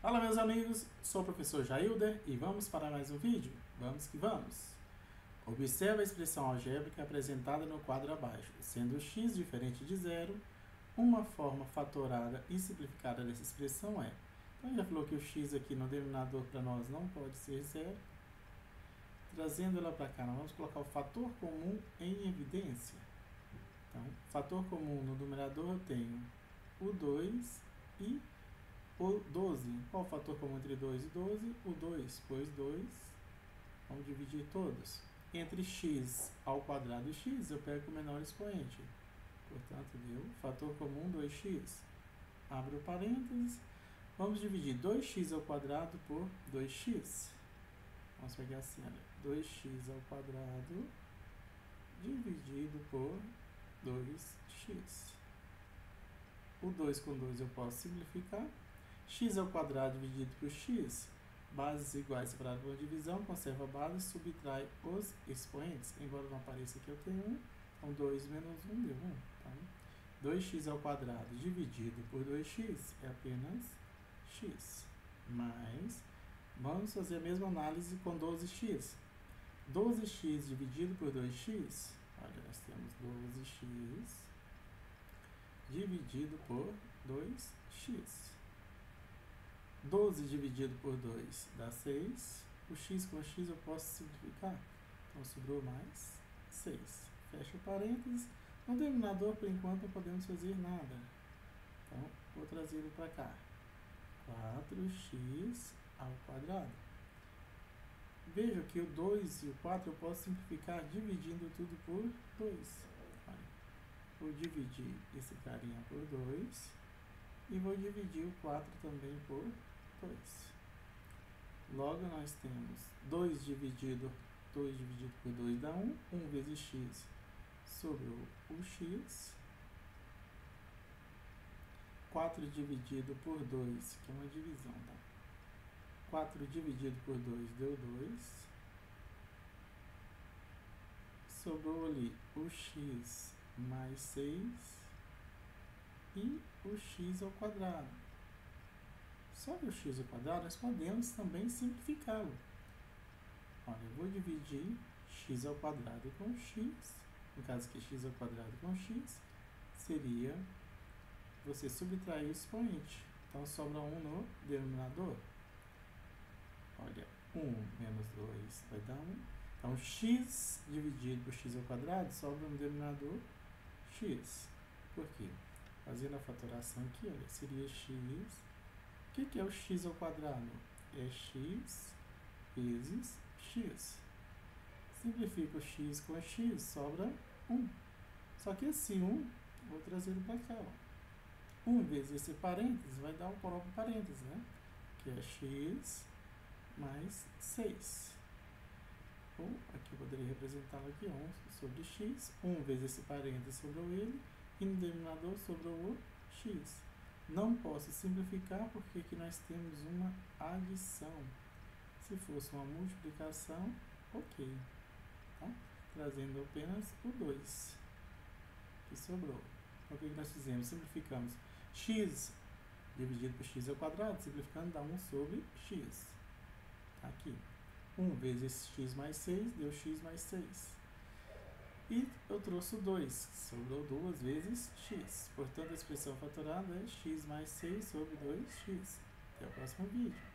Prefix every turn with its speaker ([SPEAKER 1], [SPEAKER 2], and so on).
[SPEAKER 1] Fala meus amigos, sou o professor Jailder e vamos para mais um vídeo. Vamos que vamos! Observe a expressão algébrica apresentada no quadro abaixo, sendo x diferente de zero, uma forma fatorada e simplificada dessa expressão é... Então já falou que o x aqui no denominador para nós não pode ser zero. Trazendo ela para cá, nós vamos colocar o fator comum em evidência. Então, fator comum no numerador eu tenho o 2 e o 12. Qual o fator comum entre 2 e 12? O 2, pois 2, vamos dividir todos. Entre x ao quadrado e x, eu pego o menor expoente. Portanto, deu fator comum 2x. Abro parênteses. Vamos dividir 2x ao quadrado por 2x. Vamos pegar assim, olha, 2x ao quadrado dividido por 2x. O 2 com 2 eu posso simplificar. X ao quadrado dividido por x, bases iguais separadas por divisão, conserva a base, subtrai os expoentes. Embora não apareça aqui, eu tenho 1, então 2 menos 1 deu 1. Tá? 2x ao quadrado dividido por 2x é apenas x. Mas, vamos fazer a mesma análise com 12x. 12x dividido por 2x, olha, nós temos 12x dividido por 2x. 12 dividido por 2 dá 6. O x com x eu posso simplificar. Então, sobrou mais 6. Fecha o parênteses. No denominador, por enquanto, não podemos fazer nada. Então, vou trazê-lo para cá. 4x ao quadrado. Veja que o 2 e o 4 eu posso simplificar dividindo tudo por 2. Olha, vou dividir esse carinha por 2. E vou dividir o 4 também por 2. Logo, nós temos 2 dividido por 2 dá 1. 1 vezes x sobrou o x. 4 dividido por 2, que é uma divisão, tá? 4 dividido por 2 deu 2. Sobrou ali o x mais 6 e o x ao quadrado. Sobre o x ao quadrado, nós podemos também simplificá-lo. Olha, eu vou dividir x ao quadrado com x. No caso aqui, x ao quadrado com x, seria você subtrair o expoente. Então, sobra 1 no denominador. Olha, 1 menos 2 vai dar 1. Então, x dividido por x ao quadrado sobra no denominador x. Por quê? Fazendo a fatoração aqui, olha, seria x. O que é o x ao quadrado? É x vezes x. Simplifica o x com x, sobra 1. Só que esse 1, vou trazer para cá. Ó. 1 vezes esse parênteses vai dar o próprio parênteses, né? Que é x mais 6. Ou, aqui eu poderia representá-lo aqui, 1 sobre x. 1 vezes esse parênteses sobrou ele. E no denominador sobrou o x. Não posso simplificar porque aqui nós temos uma adição. Se fosse uma multiplicação, ok. Tá? Trazendo apenas o 2 que sobrou. Então, o que nós fizemos? Simplificamos x dividido por x ao quadrado, simplificando dá 1 sobre x. Tá aqui. 1 vezes x mais 6 deu x mais 6. E eu trouxe o 2, sobrou 2 vezes x. Portanto, a expressão fatorada é x mais 6 sobre 2x. Até o próximo vídeo.